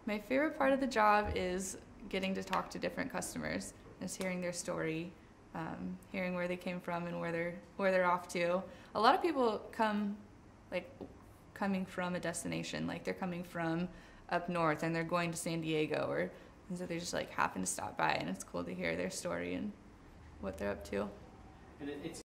My favorite part of the job is getting to talk to different customers, just hearing their story, hearing where they came from and where they're off to. A lot of people come, like, coming from a destination, like they're coming from up north and they're going to San Diego, or and so they just like happen to stop by, and it's cool to hear their story and what they're up to. And it's